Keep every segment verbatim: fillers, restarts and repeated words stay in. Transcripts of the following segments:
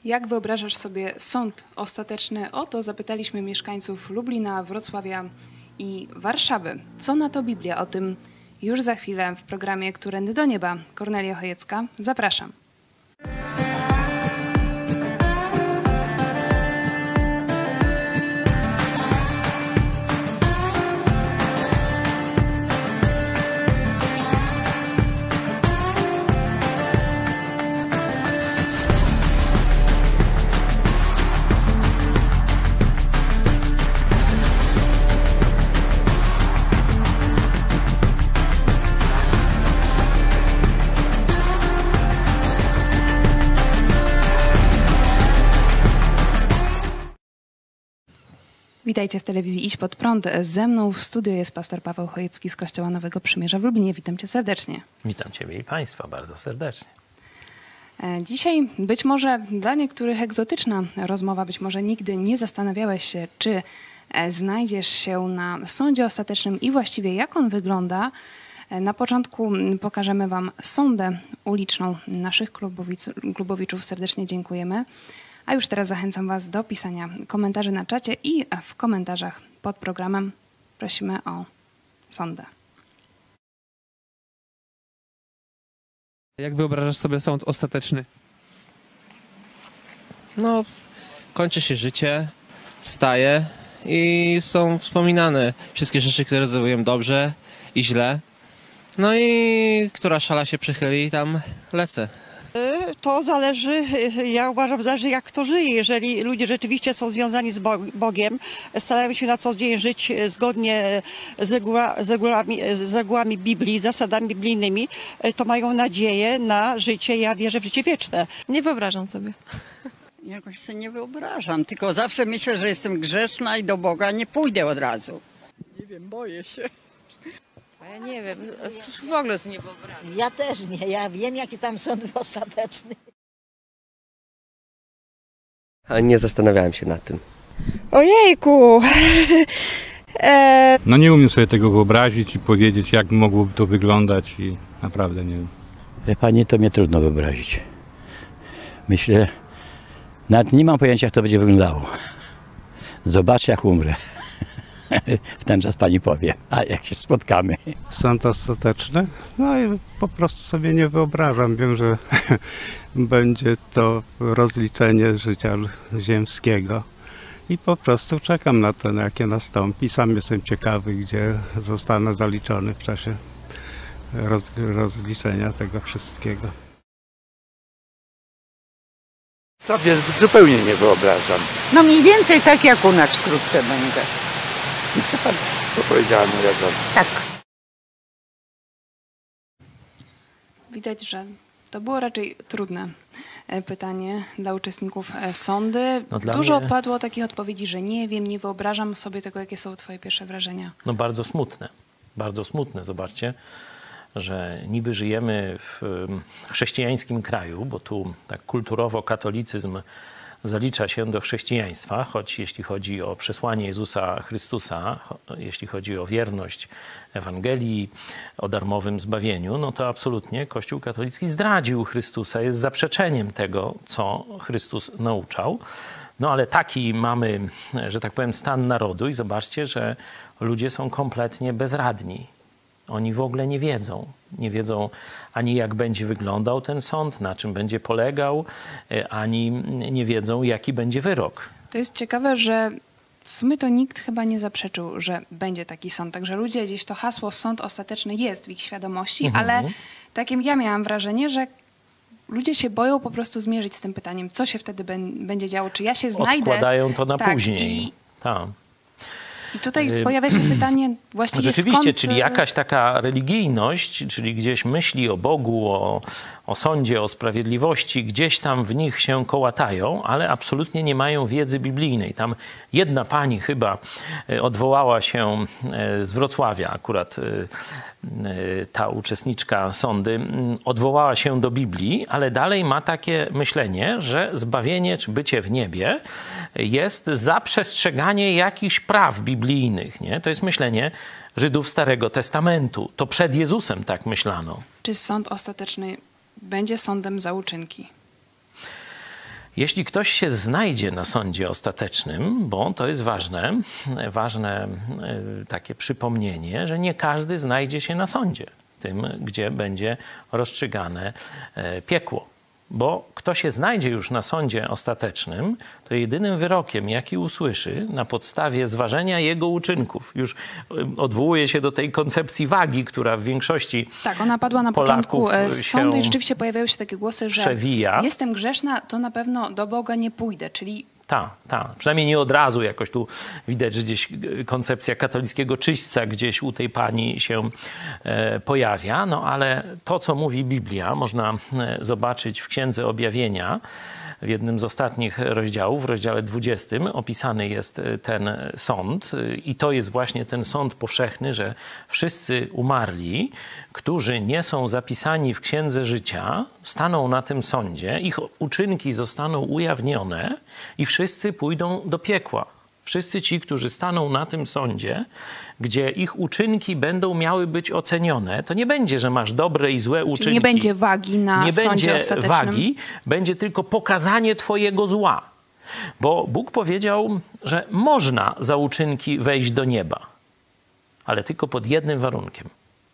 Jak wyobrażasz sobie sąd ostateczny? O to zapytaliśmy mieszkańców Lublina, Wrocławia i Warszawy. Co na to Biblia? O tym już za chwilę w programie Którędy do Nieba. Kornelia Chojecka, zapraszam. Witajcie w telewizji Idź Pod Prąd. Ze mną w studio jest pastor Paweł Chojecki z Kościoła Nowego Przymierza w Lublinie. Witam cię serdecznie. Witam ciebie i państwa bardzo serdecznie. Dzisiaj być może dla niektórych egzotyczna rozmowa, być może nigdy nie zastanawiałeś się, czy znajdziesz się na sądzie ostatecznym i właściwie jak on wygląda. Na początku pokażemy wam sondę uliczną naszych klubowiczów. Serdecznie dziękujemy. A już teraz zachęcam was do pisania komentarzy na czacie i w komentarzach pod programem prosimy o sondę. Jak wyobrażasz sobie sąd ostateczny? No, kończy się życie, staje i są wspominane wszystkie rzeczy, które zrobiłem dobrze i źle. No i która szala się przychyli, tam lecę. To zależy, ja uważam, zależy jak kto żyje. Jeżeli ludzie rzeczywiście są związani z Bogiem, starają się na co dzień żyć zgodnie z, reguła, z, regułami, z regułami Biblii, zasadami biblijnymi, to mają nadzieję na życie, ja wierzę w życie wieczne. Nie wyobrażam sobie. Jakoś sobie nie wyobrażam, tylko zawsze myślę, że jestem grzeszna i do Boga nie pójdę od razu. Nie wiem, boję się. Ja nie wiem, w ogóle sobie nie wyobrażam. Ja też nie, ja wiem jaki tam sąd ostateczny. A nie zastanawiałem się nad tym. Ojejku! e... No nie umiem sobie tego wyobrazić i powiedzieć, jak mogłoby to wyglądać i naprawdę nie wiem. Wie pani, to mnie trudno wyobrazić. Myślę, nawet nie mam pojęcia, jak to będzie wyglądało. Zobaczę, jak umrę. W ten czas pani powie, a jak się spotkamy. Sąd ostateczny? No i po prostu sobie nie wyobrażam. Wiem, że będzie to rozliczenie życia ziemskiego i po prostu czekam na to, na jakie nastąpi. Sam jestem ciekawy, gdzie zostanę zaliczony w czasie roz, rozliczenia tego wszystkiego. Sobie zupełnie nie wyobrażam. No mniej więcej tak jak u nas wkrótce będzie. To powiedziałem, jak tak. Widać, że to było raczej trudne pytanie dla uczestników sądy. No dla Dużo mnie... padło takich odpowiedzi, że nie wiem, nie wyobrażam sobie tego. Jakie są twoje pierwsze wrażenia? No bardzo smutne. Bardzo smutne. Zobaczcie, że niby żyjemy w chrześcijańskim kraju, bo tu tak kulturowo katolicyzm zalicza się do chrześcijaństwa, choć jeśli chodzi o przesłanie Jezusa Chrystusa, jeśli chodzi o wierność Ewangelii, o darmowym zbawieniu, no to absolutnie Kościół katolicki zdradził Chrystusa, jest zaprzeczeniem tego, co Chrystus nauczał. No ale taki mamy, że tak powiem, stan narodu i zobaczcie, że ludzie są kompletnie bezradni. Oni w ogóle nie wiedzą. Nie wiedzą ani jak będzie wyglądał ten sąd, na czym będzie polegał, ani nie wiedzą jaki będzie wyrok. To jest ciekawe, że w sumie to nikt chyba nie zaprzeczył, że będzie taki sąd. Także ludzie gdzieś to hasło sąd ostateczny jest w ich świadomości, mhm. ale takim ja miałam wrażenie, że ludzie się boją po prostu zmierzyć z tym pytaniem, co się wtedy będzie działo, czy ja się znajdę. Odkładają to na tak, później. I... Tak. I tutaj pojawia się pytanie właściwie Rzeczywiście, skąd... czyli jakaś taka religijność, czyli gdzieś myśli o Bogu, o, o sądzie, o sprawiedliwości, gdzieś tam w nich się kołatają, ale absolutnie nie mają wiedzy biblijnej. Tam jedna pani chyba odwołała się z Wrocławia, akurat ta uczestniczka sądy, odwołała się do Biblii, ale dalej ma takie myślenie, że zbawienie czy bycie w niebie jest za przestrzeganie jakichś praw biblijnych. Nie? To jest myślenie Żydów Starego Testamentu. To przed Jezusem tak myślano. Czy sąd ostateczny będzie sądem za uczynki? Jeśli ktoś się znajdzie na sądzie ostatecznym, bo to jest ważne, ważne takie przypomnienie, że nie każdy znajdzie się na sądzie, tym, gdzie będzie rozstrzygane piekło. Bo kto się znajdzie już na sądzie ostatecznym, to jedynym wyrokiem, jaki usłyszy na podstawie zważenia jego uczynków, już odwołuje się do tej koncepcji wagi, która w większości Tak, ona padła na Polaków początku sądu i się rzeczywiście pojawiały się takie głosy, że przewija. jestem grzeszna, to na pewno do Boga nie pójdę, czyli Tak, tak. Przynajmniej nie od razu jakoś tu widać, że gdzieś koncepcja katolickiego czyśćca gdzieś u tej pani się e, pojawia. No ale to, co mówi Biblia, można e, zobaczyć w Księdze Objawienia. W jednym z ostatnich rozdziałów, w rozdziale dwudziestym, opisany jest ten sąd. I to jest właśnie ten sąd powszechny, że wszyscy umarli, którzy nie są zapisani w Księdze Życia, staną na tym sądzie, ich uczynki zostaną ujawnione i wszyscy pójdą do piekła. Wszyscy ci, którzy staną na tym sądzie, gdzie ich uczynki będą miały być ocenione, to nie będzie, że masz dobre i złe uczynki. Czyli nie będzie wagi na nie sądzie będzie ostatecznym. wagi, będzie tylko pokazanie twojego zła. Bo Bóg powiedział, że można za uczynki wejść do nieba, ale tylko pod jednym warunkiem.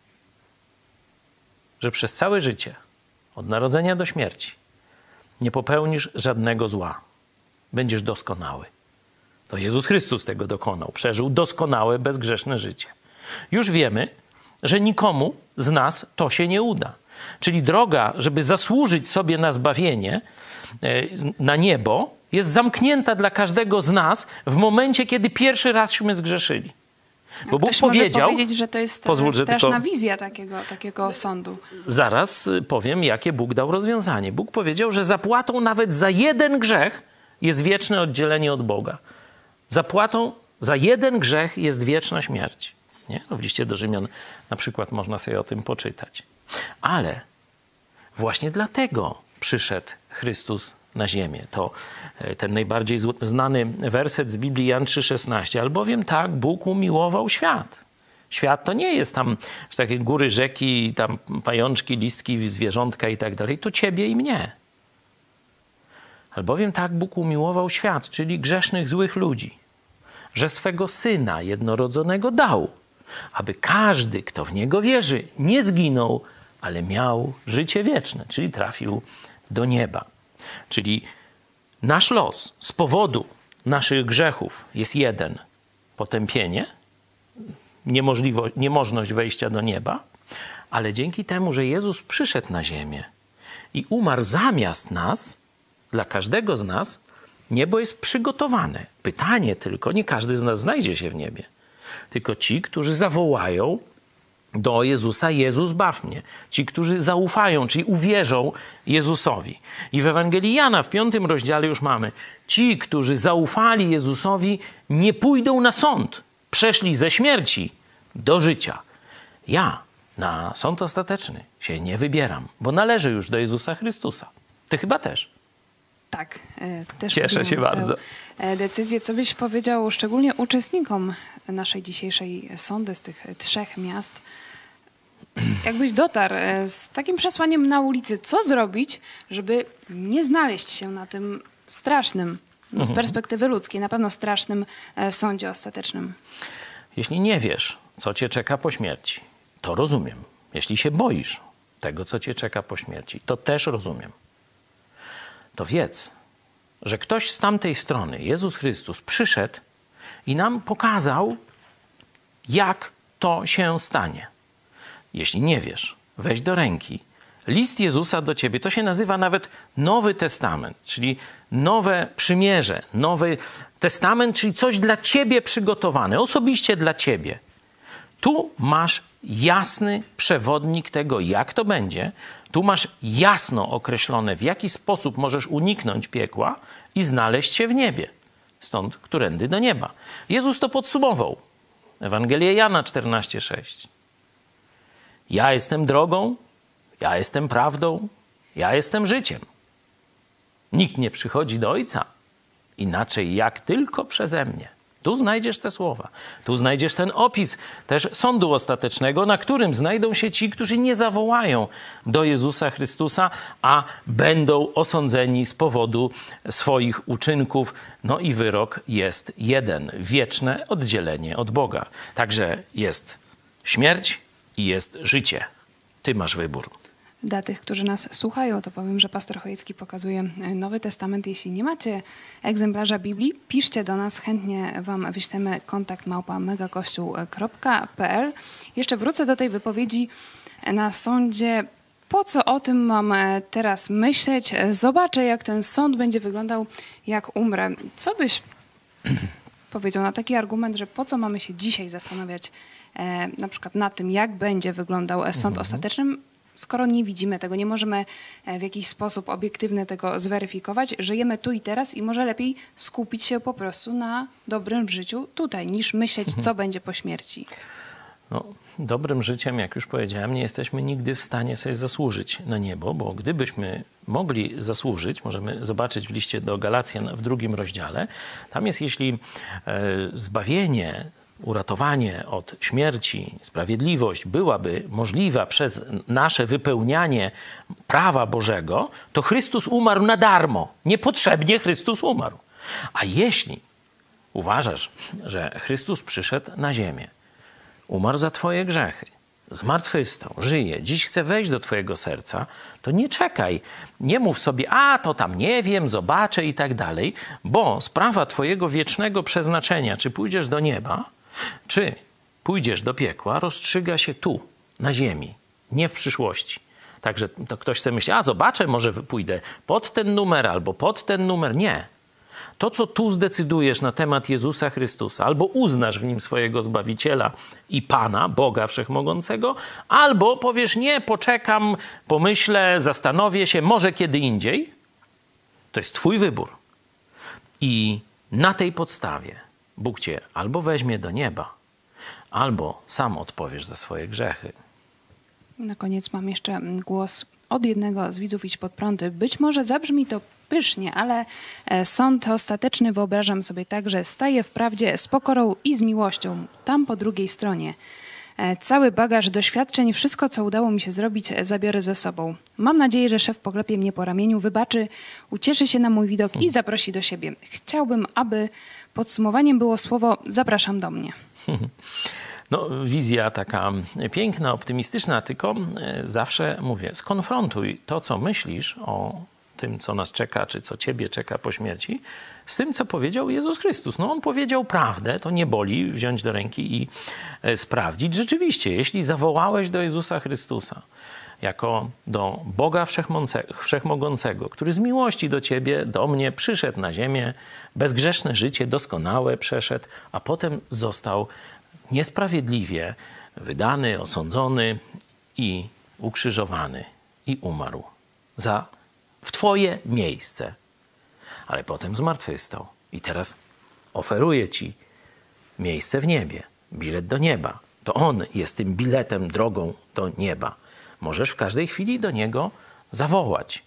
Że przez całe życie, od narodzenia do śmierci, nie popełnisz żadnego zła. Będziesz doskonały. To Jezus Chrystus tego dokonał. Przeżył doskonałe, bezgrzeszne życie. Już wiemy, że nikomu z nas to się nie uda. Czyli droga, żeby zasłużyć sobie na zbawienie, na niebo, jest zamknięta dla każdego z nas w momencie, kiedy pierwszy razśmy zgrzeszyli. Bo Bóg Ktoś powiedział... może powiedzieć, że to jest pozwól, że straszna tylko, wizja takiego, takiego sądu. Zaraz powiem, jakie Bóg dał rozwiązanie. Bóg powiedział, że zapłatą nawet za jeden grzech jest wieczne oddzielenie od Boga. Zapłatą za jeden grzech jest wieczna śmierć. Nie? No w liście do Rzymian na przykład można sobie o tym poczytać. Ale właśnie dlatego przyszedł Chrystus na ziemię. To ten najbardziej znany werset z Biblii, Jan trzy szesnaście. Albowiem tak Bóg umiłował świat. Świat to nie jest tam że takie góry, rzeki, tam pajączki, listki, zwierzątka i tak dalej. To ciebie i mnie. Albowiem tak Bóg umiłował świat, czyli grzesznych, złych ludzi, że swego Syna jednorodzonego dał, aby każdy, kto w Niego wierzy, nie zginął, ale miał życie wieczne, czyli trafił do nieba. Czyli nasz los z powodu naszych grzechów jest jeden. Potępienie, niemożliwość, niemożność wejścia do nieba, ale dzięki temu, że Jezus przyszedł na ziemię i umarł zamiast nas, dla każdego z nas niebo jest przygotowane. Pytanie tylko, nie każdy z nas znajdzie się w niebie, tylko ci, którzy zawołają do Jezusa: Jezus, baw mnie. Ci, którzy zaufają, czyli uwierzą Jezusowi. I w Ewangelii Jana w piątym rozdziale już mamy: ci, którzy zaufali Jezusowi, nie pójdą na sąd. Przeszli ze śmierci do życia. Ja na sąd ostateczny się nie wybieram, bo należę już do Jezusa Chrystusa. Ty chyba też. Tak, e, też Cieszę się bardzo. Decyzję, co byś powiedział szczególnie uczestnikom naszej dzisiejszej sądy z tych trzech miast. Jakbyś dotarł z takim przesłaniem na ulicy, co zrobić, żeby nie znaleźć się na tym strasznym, no z perspektywy ludzkiej, na pewno strasznym sądzie ostatecznym? Jeśli nie wiesz, co cię czeka po śmierci, to rozumiem. Jeśli się boisz tego, co cię czeka po śmierci, to też rozumiem. To wiedz, że ktoś z tamtej strony, Jezus Chrystus, przyszedł i nam pokazał, jak to się stanie. Jeśli nie wiesz, weź do ręki list Jezusa do ciebie. To się nazywa nawet Nowy Testament, czyli nowe przymierze, Nowy Testament, czyli coś dla ciebie przygotowane, osobiście dla ciebie. Tu masz jasny przewodnik tego, jak to będzie. Tu masz jasno określone, w jaki sposób możesz uniknąć piekła i znaleźć się w niebie. Stąd którędy do nieba. Jezus to podsumował. Ewangelia Jana czternaście sześć. Ja jestem drogą, ja jestem prawdą, ja jestem życiem. Nikt nie przychodzi do Ojca inaczej jak tylko przeze mnie. Tu znajdziesz te słowa. Tu znajdziesz ten opis też sądu ostatecznego, na którym znajdą się ci, którzy nie zawołają do Jezusa Chrystusa, a będą osądzeni z powodu swoich uczynków. No i wyrok jest jeden. Wieczne oddzielenie od Boga. Także jest śmierć i jest życie. Ty masz wybór. Dla tych, którzy nas słuchają, to powiem, że pastor Chojecki pokazuje Nowy Testament. Jeśli nie macie egzemplarza Biblii, piszcie do nas, chętnie wam wyślemy kontakt małpa megakościół kropka p l. Jeszcze wrócę do tej wypowiedzi na sądzie. Po co o tym mam teraz myśleć? Zobaczę, jak ten sąd będzie wyglądał, jak umrę. Co byś powiedział na taki argument, że po co mamy się dzisiaj zastanawiać e, na przykład nad tym, jak będzie wyglądał sąd mhm. ostateczny, skoro nie widzimy tego, nie możemy w jakiś sposób obiektywny tego zweryfikować, żyjemy tu i teraz i może lepiej skupić się po prostu na dobrym życiu tutaj, niż myśleć, co będzie po śmierci. No, dobrym życiem, jak już powiedziałem, nie jesteśmy nigdy w stanie sobie zasłużyć na niebo, bo gdybyśmy mogli zasłużyć, możemy zobaczyć w liście do Galacjan w drugim rozdziale, tam jest, jeśli e, zbawienie, uratowanie od śmierci, sprawiedliwość byłaby możliwa przez nasze wypełnianie prawa Bożego, to Chrystus umarł na darmo. Niepotrzebnie Chrystus umarł. A jeśli uważasz, że Chrystus przyszedł na ziemię, umarł za twoje grzechy, zmartwychwstał, żyje, dziś chce wejść do twojego serca, to nie czekaj. Nie mów sobie, a to tam nie wiem, zobaczę i tak dalej, bo sprawa twojego wiecznego przeznaczenia, czy pójdziesz do nieba, czy pójdziesz do piekła, rozstrzyga się tu, na ziemi, nie w przyszłości. Także to ktoś sobie myśli, a zobaczę, może pójdę pod ten numer albo pod ten numer. Nie. To, co tu zdecydujesz na temat Jezusa Chrystusa, albo uznasz w Nim swojego Zbawiciela i Pana, Boga Wszechmogącego, albo powiesz, nie, poczekam, pomyślę, zastanowię się, może kiedy indziej. To jest twój wybór. I na tej podstawie Bóg cię albo weźmie do nieba, albo sam odpowiesz za swoje grzechy. Na koniec mam jeszcze głos od jednego z widzów Idź Pod Prąd. Być może zabrzmi to pysznie, ale sąd ostateczny wyobrażam sobie tak, że staję w prawdzie z pokorą i z miłością. Tam po drugiej stronie. Cały bagaż doświadczeń, wszystko, co udało mi się zrobić, zabiorę ze sobą. Mam nadzieję, że szef poklepie mnie po ramieniu, wybaczy, ucieszy się na mój widok i zaprosi do siebie. Chciałbym, aby podsumowaniem było słowo zapraszam do mnie. No, wizja taka piękna, optymistyczna, tylko zawsze mówię, skonfrontuj to, co myślisz o tym, co nas czeka, czy co ciebie czeka po śmierci, z tym, co powiedział Jezus Chrystus. No on powiedział prawdę, to nie boli wziąć do ręki i e, sprawdzić. Rzeczywiście, jeśli zawołałeś do Jezusa Chrystusa jako do Boga Wszechmogącego, który z miłości do ciebie, do mnie przyszedł na ziemię, bezgrzeszne życie, doskonałe przeszedł, a potem został niesprawiedliwie wydany, osądzony i ukrzyżowany i umarł za w twoje miejsce. Ale potem zmartwychwstał i teraz oferuje ci miejsce w niebie, bilet do nieba. To On jest tym biletem, drogą do nieba. Możesz w każdej chwili do Niego zawołać.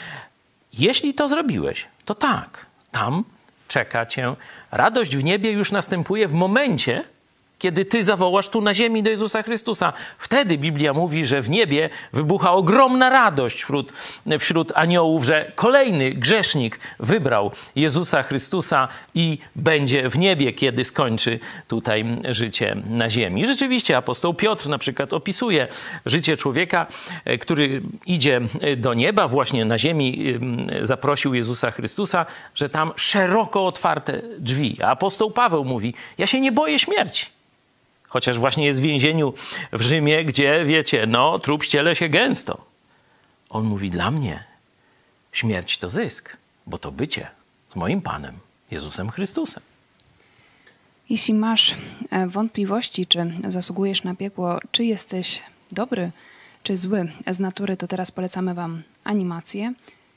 Jeśli to zrobiłeś, to tak, tam czeka cię. Radość w niebie już następuje w momencie, kiedy ty zawołasz tu na ziemi do Jezusa Chrystusa. Wtedy Biblia mówi, że w niebie wybucha ogromna radość wśród, wśród aniołów, że kolejny grzesznik wybrał Jezusa Chrystusa i będzie w niebie, kiedy skończy tutaj życie na ziemi. Rzeczywiście apostoł Piotr na przykład opisuje życie człowieka, który idzie do nieba, właśnie na ziemi zaprosił Jezusa Chrystusa, że tam szeroko otwarte drzwi. A apostoł Paweł mówi, ja się nie boję śmierci. Chociaż właśnie jest w więzieniu w Rzymie, gdzie, wiecie, no, trup ściele się gęsto. On mówi, dla mnie śmierć to zysk, bo to bycie z moim Panem, Jezusem Chrystusem. Jeśli masz wątpliwości, czy zasługujesz na piekło, czy jesteś dobry, czy zły z natury, to teraz polecamy wam animację.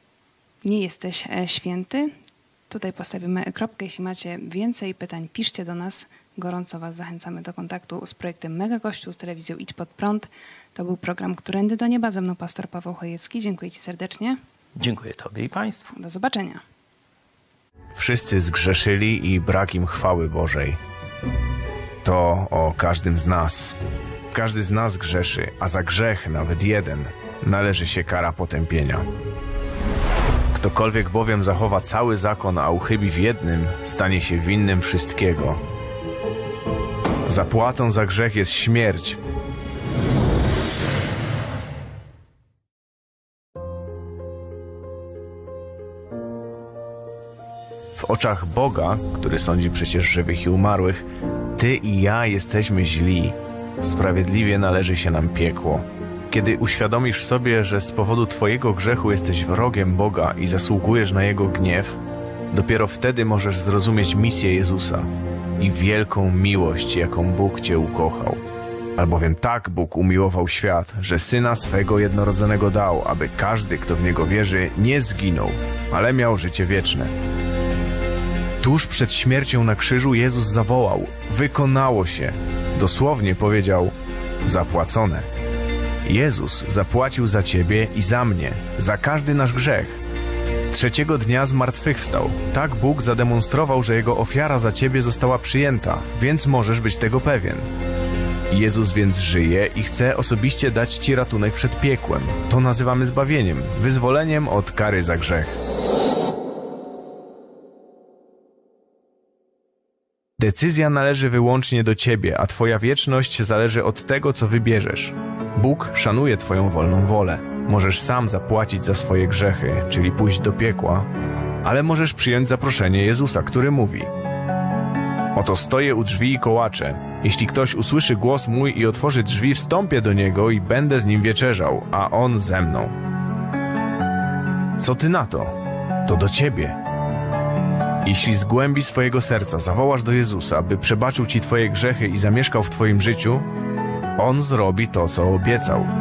Nie jesteś święty. Tutaj postawimy kropkę. Jeśli macie więcej pytań, piszcie do nas. Gorąco was zachęcamy do kontaktu z projektem Mega Kościół, z telewizją Idź Pod Prąd. To był program Którędy do Nieba. Ze mną pastor Paweł Chojecki. Dziękuję ci serdecznie. Dziękuję tobie i państwu. Do zobaczenia. wszyscy zgrzeszyli i brak im chwały Bożej. To o każdym z nas. Każdy z nas grzeszy, a za grzech, nawet jeden, należy się kara potępienia. Ktokolwiek bowiem zachowa cały zakon, a uchybi w jednym, stanie się winnym wszystkiego. Zapłatą za grzech jest śmierć. W oczach Boga, który sądzi przecież żywych i umarłych, ty i ja jesteśmy źli. Sprawiedliwie należy się nam piekło. Kiedy uświadomisz sobie, że z powodu twojego grzechu jesteś wrogiem Boga i zasługujesz na Jego gniew, dopiero wtedy możesz zrozumieć misję Jezusa i wielką miłość, jaką Bóg cię ukochał. Albowiem tak Bóg umiłował świat, że Syna swego jednorodzonego dał, aby każdy, kto w Niego wierzy, nie zginął, ale miał życie wieczne. Tuż przed śmiercią na krzyżu Jezus zawołał: wykonało się. Dosłownie powiedział: zapłacone. Jezus zapłacił za ciebie i za mnie, za każdy nasz grzech. Trzeciego dnia zmartwychwstał. Tak Bóg zademonstrował, że Jego ofiara za ciebie została przyjęta, więc możesz być tego pewien. Jezus więc żyje i chce osobiście dać ci ratunek przed piekłem. To nazywamy zbawieniem, wyzwoleniem od kary za grzech. Decyzja należy wyłącznie do ciebie, a twoja wieczność zależy od tego, co wybierzesz. Bóg szanuje twoją wolną wolę. Możesz sam zapłacić za swoje grzechy, czyli pójść do piekła, ale możesz przyjąć zaproszenie Jezusa, który mówi: oto stoję u drzwi i kołaczę. Jeśli ktoś usłyszy głos mój i otworzy drzwi, wstąpię do niego i będę z nim wieczerzał, a on ze mną. Co ty na to? To do ciebie. Jeśli z głębi swojego serca zawołasz do Jezusa, by przebaczył ci twoje grzechy i zamieszkał w twoim życiu, On zrobi to, co obiecał.